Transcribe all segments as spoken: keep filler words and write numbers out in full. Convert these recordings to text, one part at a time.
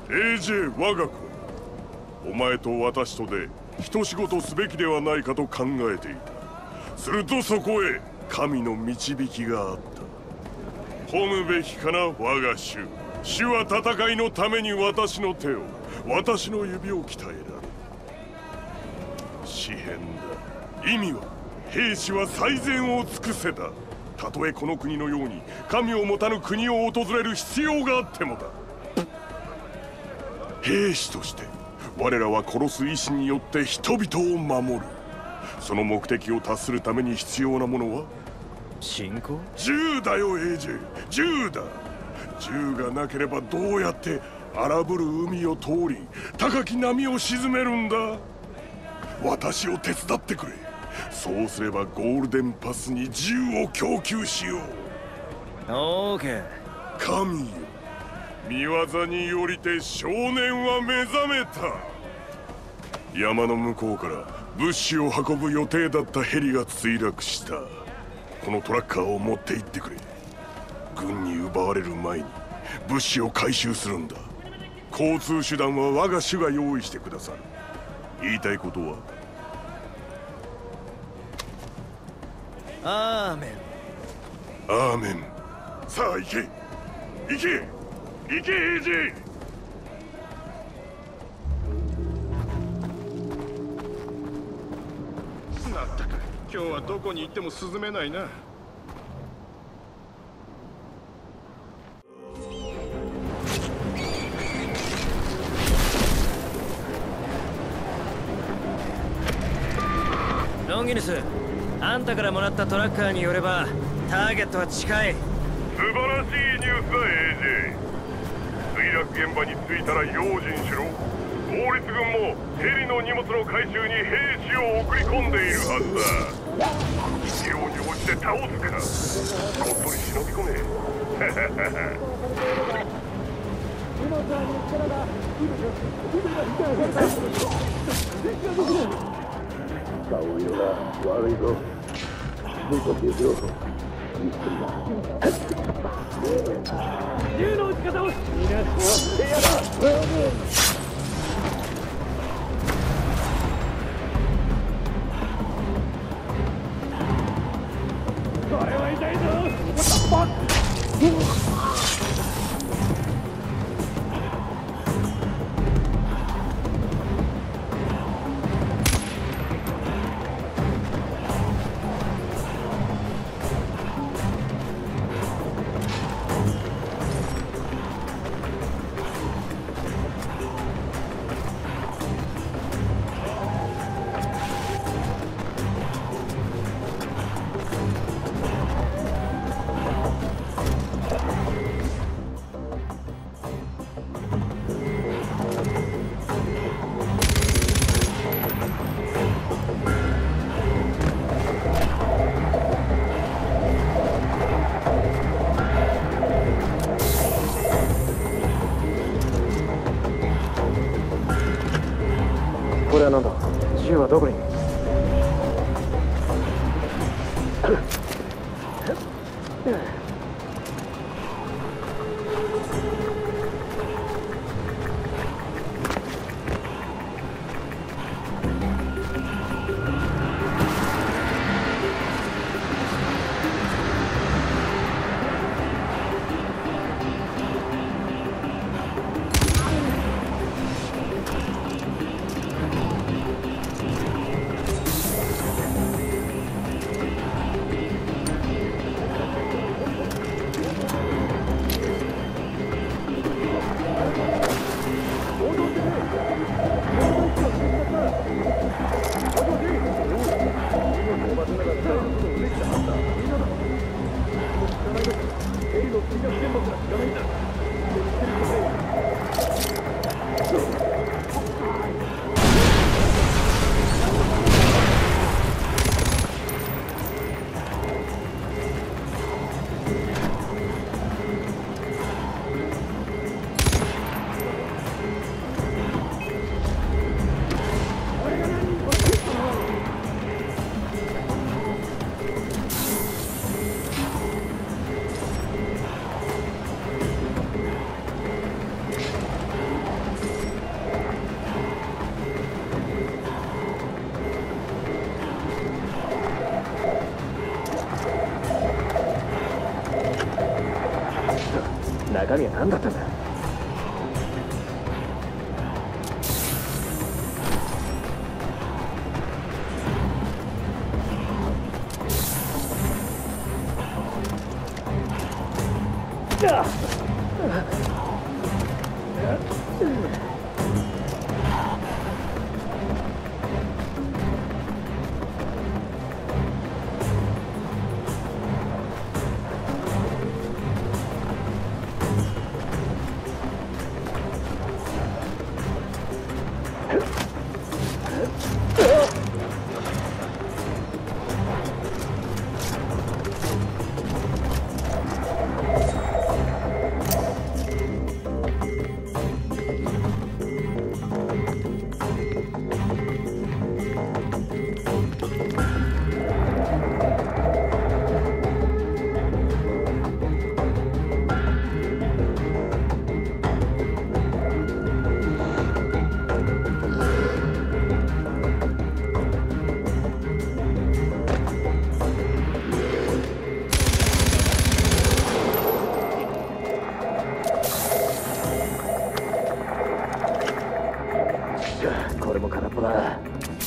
エージェー 我が子、お前と私とで一仕事すべきではないかと考えていた。するとそこへ神の導きがあった。褒むべきかな我が主。主は戦いのために私の手を、私の指を鍛えられる。詩篇だ。意味は兵士は最善を尽くせだ。たとえこの国のように神を持たぬ国を訪れる必要があってもだ。兵士として我らは殺す意志によって人々を守る。その目的を達するために必要なものは信仰？ 銃だよエージェー、銃だ。銃がなければどうやって荒ぶる海を通り高き波を沈めるんだ。私を手伝ってくれ。そうすればゴールデンパスに銃を供給しよう。 オーケー。 神よ、見業によりて少年は目覚めた。山の向こうから物資を運ぶ予定だったヘリが墜落した。このトラッカーを持って行ってくれ。軍に奪われる前に物資を回収するんだ。交通手段は我が主が用意してくださる。言いたいことは？ アーメン。 アーメン。さあ行け行け行けエージェー。 まったく今日はどこに行っても涼めないな。 ロンギヌス、あんたからもらったトラッカーによればターゲットは近い。 素晴らしいニュースだエージェー。墜落現場に着いたら用心しろ。法律軍もヘリの荷物の回収に兵士を送り込んでいるはずだ。必要に応じて倒すからこっそり忍び込め。 顔色が悪いぞ。出とけよ。銃の撃ち方をみんなしてやだ。これは痛いぞ。 これは何だ？銃はどこに？ 中身は何だったんだ。これも空っぽだ。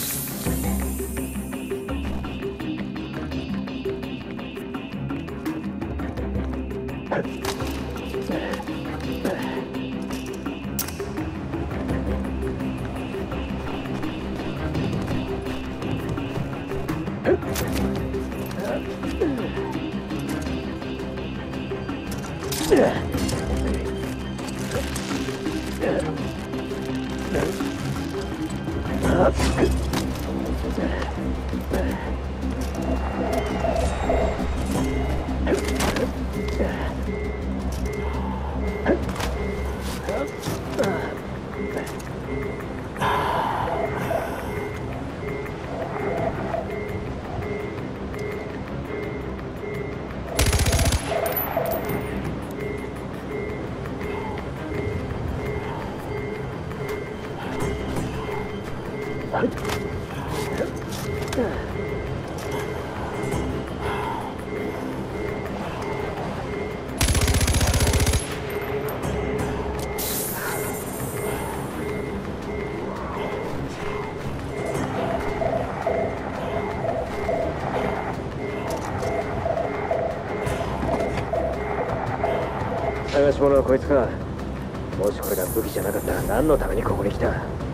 探し物はこいつか。もしこれが武器じゃなかったら何のためにここに来た。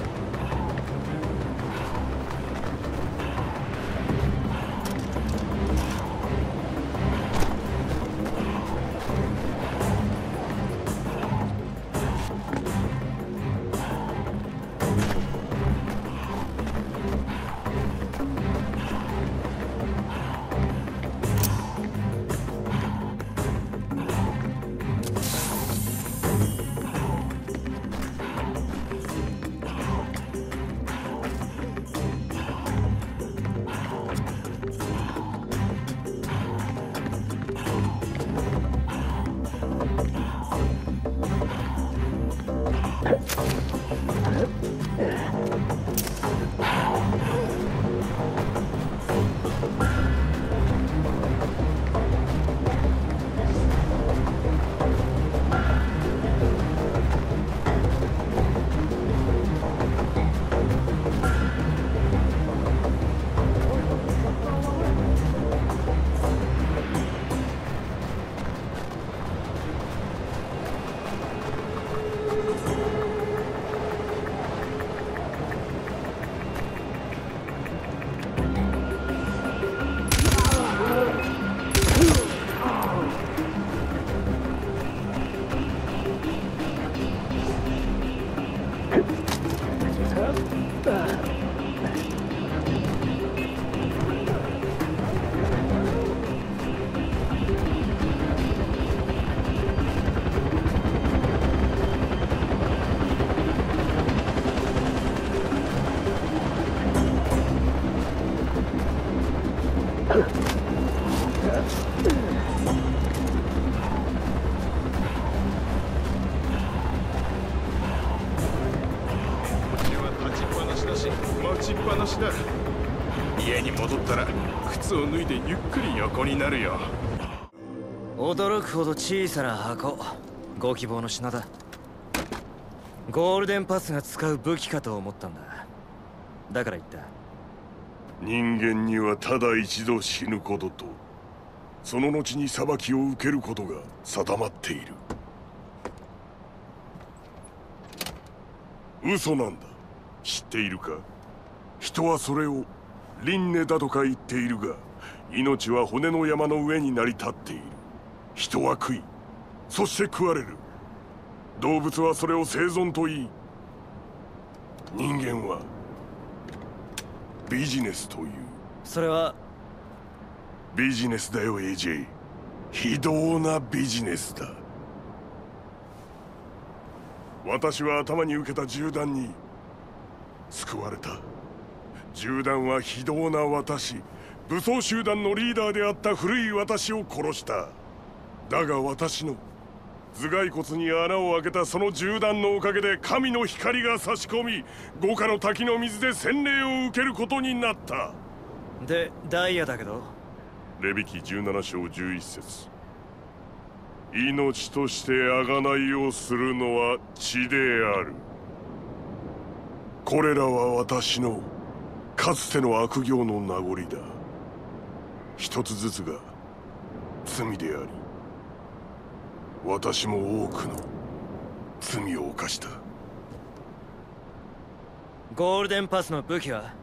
待ちっぱなしだ。家に戻ったら靴を脱いでゆっくり横になるよ。 驚くほど小さな箱。 ご希望の品だ。ゴールデンパスが使う武器かと思ったんだ。だから言った。 人間にはただ一度死ぬことと、その後に裁きを受けることが定まっている。嘘なんだ。知っているか？人はそれを輪廻だとか言っているが、命は骨の山の上に成り立っている。人は食い、そして食われる。動物はそれを生存と言い、人間はビジネスという。 それはビジネスだよ エージェー。 非道なビジネスだ。私は頭に受けた銃弾に救われた。銃弾は非道な私、武装集団のリーダーであった古い私を殺した。だが私の頭蓋骨に穴を開けたその銃弾のおかげで神の光が差し込み、五花の滝の水で洗礼を受けることになった。 で、ダイヤだけど。 レビキじゅうなな章じゅういち節。命として贖いをするのは血である。これらは私のかつての悪行の名残だ。一つずつが罪であり、私も多くの罪を犯した。 ゴールデンパスの武器は？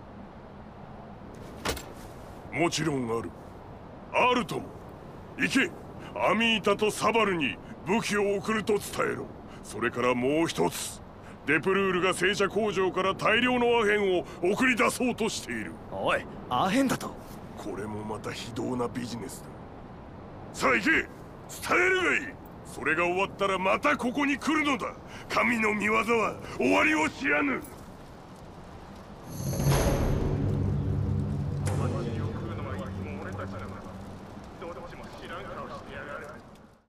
もちろんある。あるとも。行け、アミータとサバルに武器を送ると伝えろ。それからもう一つ、デプルールが製車工場から大量のアヘンを送り出そうとしている。 おい、アヘンだと？ これもまた非道なビジネスだ。さあ行け、伝えるがいい。それが終わったらまたここに来るのだ。神の御業は終わりを知らぬ。